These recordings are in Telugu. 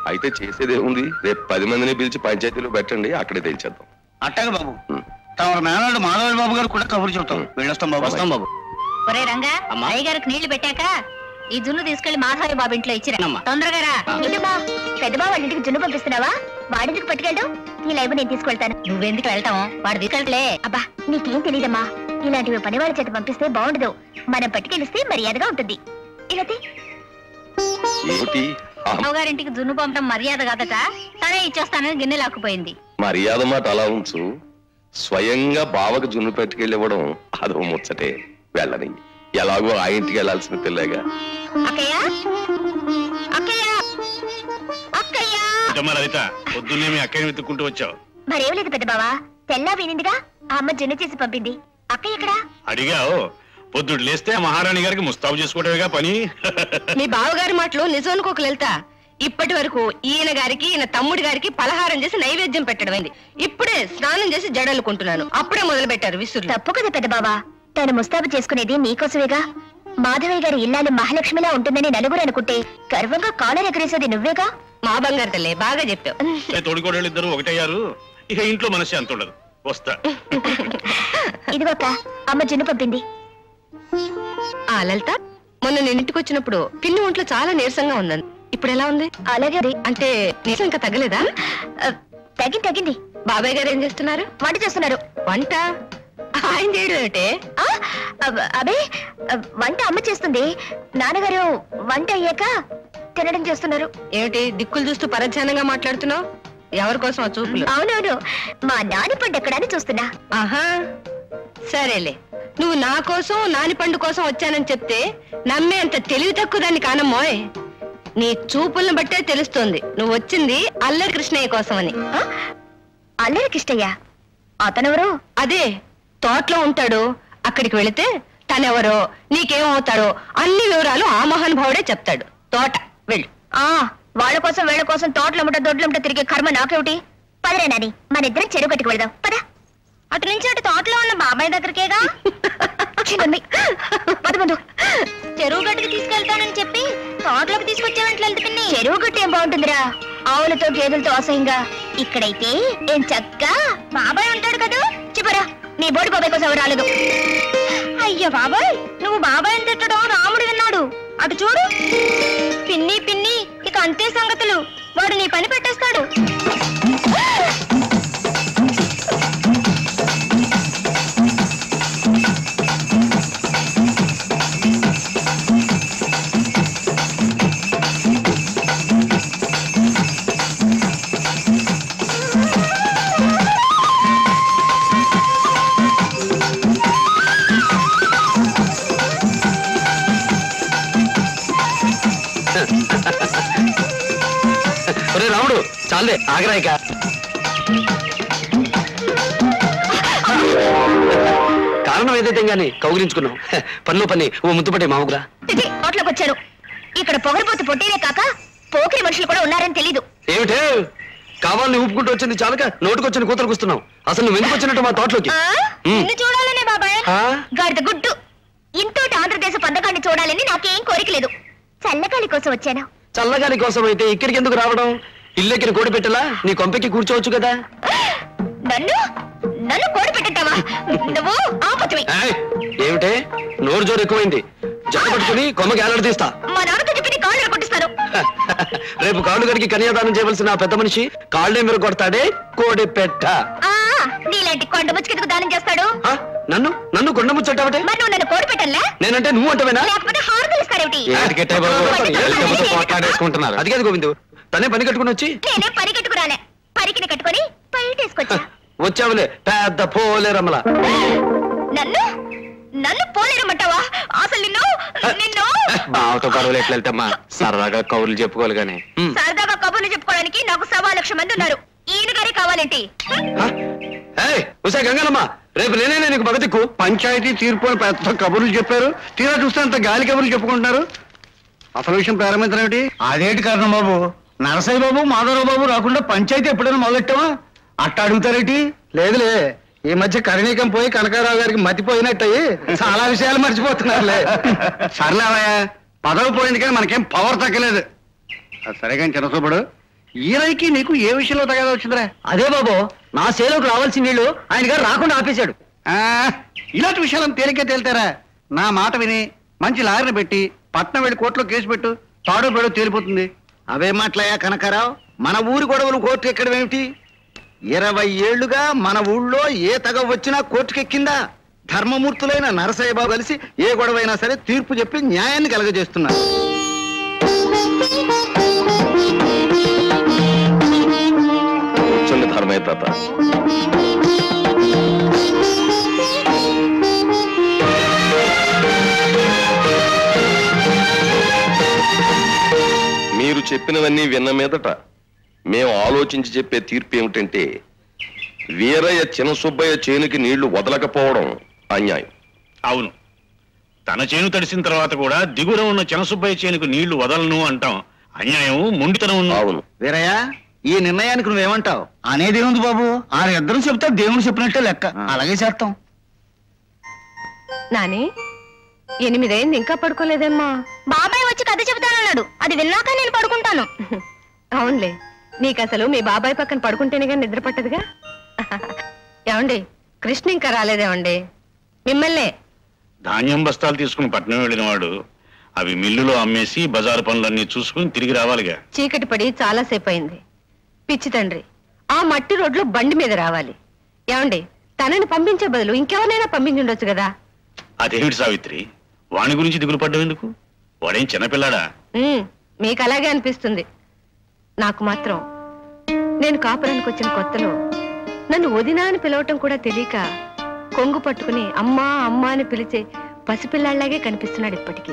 అయితే చేసేదే ఉంది, రేపు 10 మందిని పిలిచి పంచాయతీలో పెట్టండి, అక్కడే తెచ్చేద్దాం. అట్టగా బాబు. తమ మేనాడు మాధవ బాబు గారు కూడా కబురు చెబుతాం. వెళ్ళొస్తాం బాబు. వస్తాం బాబు. ఒరే రంగా, అయ్య గారికి నీళ్లు పెట్టాక ఈ జున్ను తీసుకెళ్లి మాధవయ్య బాబు ఇంట్లో ఇచ్చిరా. తొందరగా రా. పెద్ద బాబు వాళ్ళ ఇంటికి జున్ను పంపిస్తున్నావా? వాడింటికి పట్టుకెళ్ళు. ఈ లైబు నేను తీసుకెళ్తాను. నువ్వెందుకు వెళ్తావు? వాడు తీసుకెళ్ళలే. అబ్బా నీకేం తెలియదమ్మా, ఇలాంటివి పని వాళ్ళ చేత పంపిస్తే బాగుండదు. మనం పట్టుకెళ్ళిస్తే మర్యాదగా ఉంటుంది. ఇలా గారింటికి జున్ను పంపడం మర్యాద కాదట. సరే ఇచ్చేస్తానని గిన్నె లాక్కుపోయింది. మర్యాద మాట అలా ఉంచు, స్వయంగా బావకు జున్ను పెట్టుకెళ్ళివ్వడం అదో ముచ్చటే. వెళ్ళని ఎలాగో ఆ ఇంటికి వెళ్లాల్సిన పిల్లగా. పొద్దున్నే మీ అక్కని వెతుక్కుంటూ వచ్చావు. మరేం లేదు పెద్ద బావా, తెల్లా వినిందిగా ఆ అమ్మ జున్ను చేసి పంపింది. అక్కయ్య ఎక్కడా? అడిగావు. పొద్దుడు లేస్తే మహారాణి గారికి ముస్తాబు చేసుకోవడమేగా పని. మీ బావగారి మాటలు నిజం అనుకోక లలిత. ఇప్పటి వరకు ఈయన గారికి ఈయన తమ్ముడి గారికి పలహారం చేసి నైవేద్యం పెట్టడమైంది. ఇప్పుడే స్నానం చేసి జడలుకుంటున్నాను. అప్పుడే మొదలు పెట్టారు విసురు. తప్పు కదా పెద్ద బావా, తను ముస్తాబు చేసుకునేది నీకోసమేగా. మాధవయ్య గారి ఇల్లాలు మహాలక్ష్మిలా ఉంటుందని నలుగురు అనుకుంటే గర్వంగా కాలర్ ఎగరేసేది నువ్వేగా. మా బంగారు తల్లే, బాగా చెప్పావు. తోడుకోడళ్ళు ఇద్దరు ఒకటయ్యారు. ఇక ఇంట్లో మనసు అంత ఉండదు. వస్తా. ఇదిగోక అమ్మ జున్ను పంపింది. ఆ లలిత, మొన్న నేను ఇంటికి వచ్చినప్పుడు పిన్ని ఒంట్లో చాలా నీరసంగా ఉందని. ఇప్పుడు ఎలా ఉంది? అలాగే. అంటే నీరసం ఇంకా తగ్గలేదా? తగ్గింది. బాబాయ్ గారు ఏం చేస్తున్నారు? వంట చేస్తున్నారు. వంట ఆయన చేయడం ఏమిటే? అబే వంట అమ్మ చేస్తుంది. నాన్నగారు వంట అయ్యాక తినడం చేస్తున్నారు. ఏమిటి దిక్కులు చూస్తూ పరధ్యానంగా మాట్లాడుతున్నావు? ఎవరి కోసం ఆ చూపులు? అవునవును, మా నాని పండు ఎక్కడని చూస్తున్నా. ఆహా సరేలే, నువ్వు నా కోసం నాని పండు కోసం వచ్చానని చెప్తే నమ్మే అంత తెలివి తక్కువ దాన్ని కానమ్మోయ్. నీ చూపులను బట్టే తెలుస్తోంది నువ్వు వచ్చింది అల్లరి కృష్ణయ్య కోసం అని. అల్లరి కృష్ణయ్య? అతనెవరు? అదే తోటలో ఉంటాడు. అక్కడికి వెళితే తనెవరో నీకేమవుతారో అన్ని వివరాలు ఆ మహానుభావుడే చెప్తాడు. తోట వెళ్ళు. వాళ్ళ కోసం వీళ్ళ కోసం తోటలమ్మట దొడ్లమ్మట తిరిగే కర్మ నాకేమిటి? పదరే నాని, మన ఇద్దరం చెరువు గట్టుకు వెళదాం. పద. అటు నుంచి అటు తోటలో ఉన్న బాబాయ్ దగ్గరికేగా. పదమందు. చెరువు గట్టుకు తీసుకెళ్తానని చెప్పి తోటలోకి తీసుకొచ్చేవంటలు వెళ్తుంది. చెరువు గట్టు ఏం బాగుంటుందిరా, ఆవులతో గేదెలతో అసహ్యంగా. ఇక్కడైతే ఏం చక్కగా బాబాయ్ ఉంటాడు కదా. చెప్పరా, నీ బోడి బాబాయ్ కోసం ఎవరు రాలేదు. అయ్యో బాబాయ్, నువ్వు బాబాయ్ అని తిట్టడం రాముడు విన్నాడు. అటు చూడు. పిన్ని పిన్ని, ఇక అంతే సంగతులు. వాడు నీ పని పెట్టేస్తాడు. రాముడు చాలే ఆగరాయిక. కారణం ఏదైతే గాని కౌగిలించుకున్నాం. పనిలో పని ఓ ముద్దుపట్టే మావుగురా. తోటలోకి వచ్చారు. ఇక్కడ పొగరపోతు పొట్టేనే కాక పోకిరి మనుషులు కూడా ఉన్నారని తెలీదు. ఏమిటే కావాలని ఊపుకుంటూ వచ్చింది చాలక నోటుకొచ్చిన కూతురు కూస్తున్నావు. అసలు నువ్వు ఎందుకు వచ్చినట్టు మా తోటలోకి? చూడాలనే బాబాయ్. గాడిద గుడ్డు. ఇంతోటి ఆంధ్రదేశ పథకాన్ని చూడాలని నాకేం కోరిక లేదు. చల్లగాలి కోసం వచ్చాను. చల్లగాలి కోసం అయితే ఇక్కడికి ఎందుకు రావడం? ఇల్లెక్కిన కోడి పెట్టలా నీ కొంపెక్కి కూర్చోవచ్చు కదా. నన్ను కోడి పెట్టావా నువ్వు? ఆపత్వి. ఏమిటే నోరు జోరు ఎక్కువైంది. జట్టు పట్టుకుని కొమ్మకి ఏలాడు తీస్తా. మా నాన్నతో చెప్పి కాళ్ళు కొట్టిస్తాను. రేపు కాళ్ళు గడికి కన్యాదానం చేయవలసిన ఆ పెద్ద మనిషి కాళ్ళే మీరు కొడతాడే కోడి పెట్ట. నీలాంటి కొండ ముచ్చుకెందుకు దానం చేస్తాడు? నన్ను నన్ను కొండ ముచ్చటావటే? మరి నువ్వు నన్ను కోడి పెట్టలే? నేనంటే నువ్వు అంటవేనా? లేకపోతే హారతులు ఇస్తారేమిటి? మాట్లాడేసుకుంటున్నారు. అది కాదు గోవిందు, తనే పని కట్టుకుని వచ్చి. నేనే పని కట్టుకురాలే, పరికిని కట్టుకుని బయటేసుకొచ్చా. వచ్చావులే పెద్ద పోలేరమ్మలా. నన్ను పోలేరమ్మంటావా? అసలు నిన్ను బావతో గొడవలు ఎట్లా వెళ్తామ్మా? సరదాగా కౌరులు చెప్పుకోవాలి గాని. సరదాగా కబుర్లు చెప్పుకోవడానికి నాకు 1,00,000 మంది ఉన్నారు. ఈయన గారే కావాలేంటి? ఉసా గంగలమ్మ, రేపు నేనే నీకు బగతిక్కు. పంచాయతీ తీర్పు అని పెద్ద కబుర్లు చెప్పారు. తీరా చూస్తే అంత గాలి కబుర్లు చెప్పుకుంటున్నారు. అసలు విషయం ప్రారంభించడం అదేంటి కారణం బాబు? నరసయ్య బాబు మాధవరావు బాబు రాకుండా పంచాయతీ ఎప్పుడైనా మొదలెట్టావా? అట్ట అడుగుతారేంటి? లేదులే, ఈ మధ్య కరణీకం పోయి కనకారావు గారికి మతిపోయినట్టయి చాలా విషయాలు మర్చిపోతున్నారులే. సర్లేవయ్యా, పదవి పోయింది కానీ మనకేం పవర్ తగ్గలేదు. సరే కానీ చిన్నసూపుడు, ఈయనకి నీకు ఏ విషయంలో తగదా వచ్చిందిరా? అదే బాబు, నా సేలోకి రావాల్సిన నీళ్లు ఆయన గారు రాకుండా ఆపేశాడు. ఇలాంటి విషయాలను తేలిగ్గా తేల్తారా? నా మాట విని మంచి లాయర్ని పెట్టి పట్నం వెళ్ళి కోర్టులో కేసు పెట్టు, తాడో పేడో తేలిపోతుంది. అవే మాట్లాయా కనకారావు, మన ఊరి గొడవలు కోర్టు ఎక్కడం ఏమిటి? 20 ఏళ్లుగా మన ఊళ్ళో ఏ తగ వచ్చినా కోర్టుకెక్కిందా? ధర్మమూర్తులైన నరసయ్య బాబు కలిసి ఏ గొడవైనా సరే తీర్పు చెప్పి న్యాయాన్ని కలగజేస్తున్నారు. ధర్మయ్య తాత, మీరు చెప్పినవన్నీ విన్న మీదట మేము ఆలోచించి చెప్పే తీర్పు ఏమిటంటే, వీరయ్య చిన్న సుబ్బయ్య చేనుకి నీళ్లు వదలకపోవడం అన్యాయం. అవును, తన చేను తడిసిన తర్వాత కూడా దిగుర ఉన్న చిన్నసుబ్బయ్య చేనుకు నీళ్లు వదలను అంటాం అన్యాయం, మొండితనం. అవును వీరయ్య, ఈ నిర్ణయానికి నువ్వేమంటావు? అనేది ఉంది బాబు, ఇద్దరు చెప్తే దేవుడు చెప్పినట్టే లెక్క. అలాగే చేస్తాం. నాని 8 అయింది, ఇంకా పడుకోలేదేమ్మా? బాబాయ్ వచ్చి కథ చెబుతానన్నాడు, అది విన్నాక నేను పడుకుంటాను. అవునులే, నీకు అసలు మీ బాబాయ్ పక్కన పడుకుంటేనే కానీ నిద్ర పట్టదుగా. ఏమండి, కృష్ణ ఇంకా రాలేదేమండి? మిమ్మల్నే. ధాన్యం బస్తాలు తీసుకుని పట్నం వెళ్ళిన వాడు అవి మిల్లులో అమ్మేసి బజారు పనులన్నీ చూసుకుని తిరిగి రావాలిగా. చీకటి పడి చాలాసేపు అయింది. పిచ్చి తండ్రి, ఆ మట్టి రోడ్లో బండి మీద రావాలి. ఏమండి, తనని పంపించే బదులు ఇంకెవరినైనా పంపించుండొచ్చు కదా. అదేమిటి సావిత్రి, వాణి గురించి దిగులు పడ్డం ఎందుకు? వాడేం చిన్నపిల్లాడా? మీకు అలాగే అనిపిస్తుంది. నాకు మాత్రం నేను కాపురానికి వచ్చిన కొత్తలో నన్ను వదినా అని పిలవటం కూడా తెలియక కొంగు పట్టుకుని అమ్మా అమ్మా అని పిలిచే పసిపిల్లాళ్లాగే కనిపిస్తున్నాడు ఇప్పటికీ.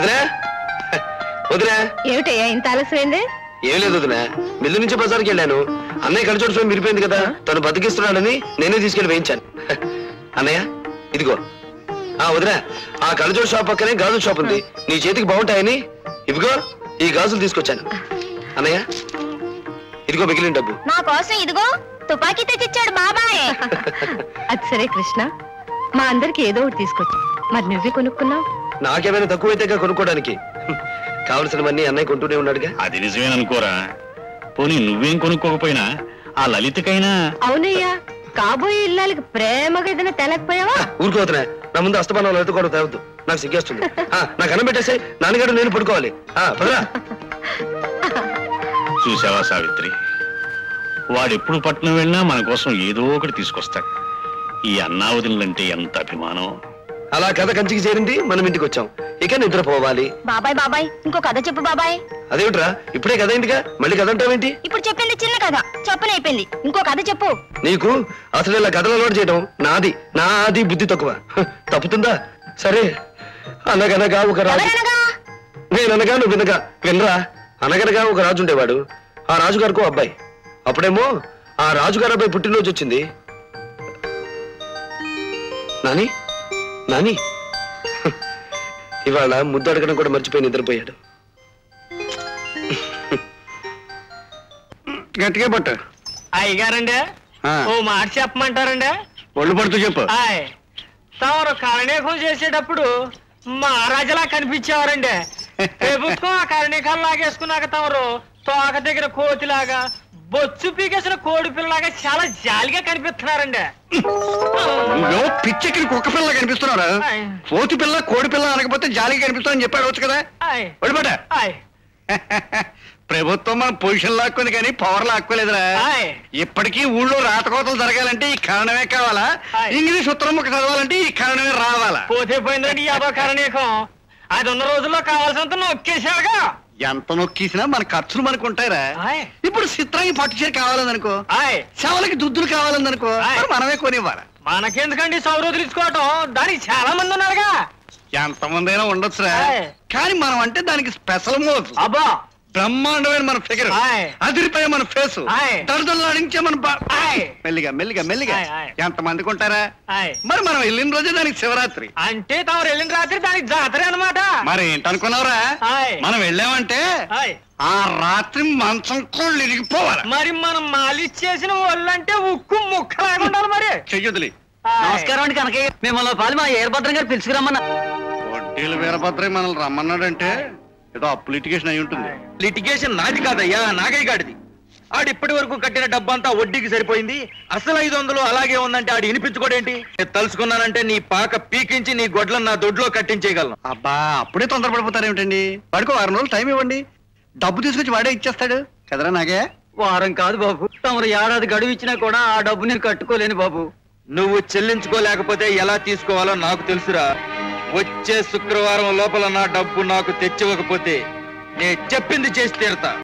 ఏమిటయ్యా ఇంత ఆలస్యమైందే? ఏం లేదు వదినా, మిల్లు నుంచి బజార్కి వెళ్ళాను. అన్నయ్య కళ్ళజోడు చూసి మిరిపోయింది కదా, తను బతికిస్తున్నాడని నేనే తీసుకెళ్లి వేయించాను. అన్నయ్య ఇదిగో. వదినా, ఆ కళ్ళజోడు షాప్ పక్కనే గాజుల షాప్ ఉంది, నీ చేతికి బాగుంటాయని ఇదిగో ఈ గాజులు తీసుకొచ్చాను. అన్నయ్య ఇదిగో మిగిలిన డబ్బు. నా కోసం ఇదిగో తుపాకీ తెచ్చిచ్చాడు బాబాయ్. అది సరే కృష్ణ, మా అందరికి ఏదో ఒకటి తీసుకొచ్చు. మరి నువ్వే కొనుక్కున్నావు? నాకేమైనా తక్కువైతే కొనుక్కోవడానికి కావలసినవన్నీ అన్నయ్య కొంటూనే ఉన్నాడుగా. అది నిజమేననుకోరా. పోనీ నువ్వేం కొనుక్కోకపోయినా ఆ లలితకైనా. అవునయ్యా, కాబోయే ఇల్లాలకి ప్రేమగా ఏదైనా తెలకపోయావా? ఊరుకోతున్నా, నా ముందు అస్తమానం లలిత కూడా తేవద్దు, నాకు సిగ్గేస్తుంది. నాకు అన్నం పెట్టేసే, నాన్నగారు నేను పడుకోవాలి. పదరా. చూసావా సావిత్రి, వాడెప్పుడు పట్నం వెళ్ళినా మన కోసం ఏదో ఒకటి తీసుకొస్తాడు. ఈ అన్నావదిలంటే ఎంత అభిమానం. అలా కథ కంచికి చేరింది, మనం ఇంటికి వచ్చాం, ఇక నిద్రపోవాలి. బాబాయ్ బాబాయ్ ఇంకో కథ చెప్పు బాబాయ్. అదేమిట్రా, ఇప్పుడే కథ అయిందిగా, మళ్ళీ కథ అంటావేంటి? ఇప్పుడు చెప్పింది చిన్న కథ, చెప్పనైపోయింది. ఇంకో కథ చెప్పు. నీకు అసలు ఇలా కథలు అలవాటు చేయడం నాది బుద్ధి తక్కువ. తప్పుతుందా? సరే. అనగనగా ఒక రాజు. నేననగా నువ్వు వినగా వినరా. అనగనగా ఒక రాజు ఉండేవాడు. ఆ రాజుగారికి అబ్బాయి. అప్పుడేమో ఆ రాజుగారి అబ్బాయి పుట్టినరోజు వచ్చింది. నాని నాని ఇవాళ ముద్దు అడగడం కూడా మర్చిపోయి నిద్రపోయాడు. గట్టిగా పట్టు. అయ్యగారండి, ఓ మాట చెప్పమంటారండి? ఒళ్ళు పడుతూ చెప్పు. తమరు కరణీకం చేసేటప్పుడు మహారాజులా కనిపించేవారండి. ప్రభుత్వం ఆ కరణీకాలు లాగేసుకున్నాక తమరు తోక దగ్గర కోతిలాగా, బొచ్చు పీకేసిన కోడి పిల్లలాగా చాలా జాలిగా కనిపిస్తున్నారండి. నువ్వేమో పిచ్చెక్కిన కుక్క పిల్ల కనిపిస్తున్నారా? కోతి పిల్ల కోడి పిల్ల అనకపోతే జాలిగా కనిపిస్తానని చెప్పాడు వచ్చు కదా. ఒడిపట. ప్రభుత్వం మన పొజిషన్ లాక్కుంది కానీ పవర్ లాక్కోలేదురా. ఇప్పటికీ ఊళ్ళో రాతకోతలు జరగాలంటే ఈ కారణమే కావాలా? ఇంగ్లీష్ ఉత్తరం ముక్క చదవాలంటే ఈ కారణమే రావాలా? పోతే పోయిందండి యాదో కరణీకం. అది ఉన్న రోజుల్లో కావాల్సినంత నొక్కేశాడుగా. ఎంత నొక్కేసినా మన ఖర్చులు మనకు ఉంటాయిరా. ఇప్పుడు చిత్రానికి పట్టు చీర కావాలనుకో, శవలకి దుద్దులు కావాలనుకో, మనమే కొనివ్వాలి. మనకెందుకండి సౌరోజులు ఇచ్చుకోవటం? దానికి చాలా మంది ఉన్నారుగా. ఎంతమంది అయినా ఉండొచ్చురా, కానీ మనం అంటే దానికి స్పెషల్ మోజు. అబ్బా, బ్రహ్మాండమైన మన ఫిగర్, అదిరిపోయే మన ఫేసు, దడదలాడించే మన మెల్లిగా మెల్లిగా మెల్లిగా ఎంతమందికి ఉంటారా? మరి మనం వెళ్ళిన రోజే దానికి శివరాత్రి. అంటే తమరు వెళ్ళిన రాత్రి దానికి జాతర అన్నమాట. మరి ఏంటనుకున్నావురా? మనం వెళ్ళామంటే ఆ రాత్రి మంచం కోళ్ళు ఇరిగిపోవాలి. మరి మనం మాలిచ్చేసిన ఒళ్ళంటే ఉక్కు ముక్కలాగా ఉండాలి. మరి చెయ్యొదిలి. నమస్కారం అండి కనకయ్య, మిమ్మల్ని పాలు మా ఏర్భద్రం గారు పిలుచుకురమ్మన్నా. వడ్డీలు వీరభద్రయ్య మనల్ని రమ్మన్నాడంటే ఏదో అప్పు లిటిగేషన్ అయి ఉంటుంది. లిటిగేషన్ నాది కాదయ్యా, నాగయ్య గాడిది. ఆడు ఇప్పటి వరకు కట్టిన డబ్బంతా వడ్డీకి సరిపోయింది. అసలు 500 అలాగే ఉందంటే ఆడు వినిపించుకోడేంటి? తలుసుకున్నానంటే నీ పాక పీకించి నీ గొడ్లను నా దొడ్లో కట్టించేయగలను. అబ్బా అప్పుడే తొందరపడిపోతారు ఏమిటండి? వాడికి 6 రోజులు టైం ఇవ్వండి, డబ్బు తీసుకొచ్చి వాడే ఇచ్చేస్తాడు కదరా. నాగే వారం కాదు బాబు, తమరు ఏడాది గడువు ఇచ్చినా కూడా ఆ డబ్బు నేను కట్టుకోలేను బాబు. నువ్వు చెల్లించుకోలేకపోతే ఎలా తీసుకోవాలో నాకు తెలుసురా. వచ్చే శుక్రవారం లోపల నా డబ్బు నాకు తెచ్చివ్వకపోతే నేను చెప్పింది చేసి తీరతా.